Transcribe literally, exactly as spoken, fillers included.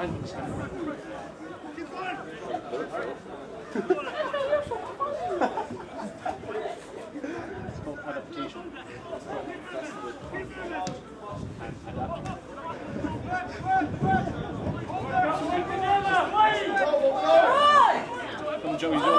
It's called adaptation. It's called flexible and adaptable. Come on, Joey,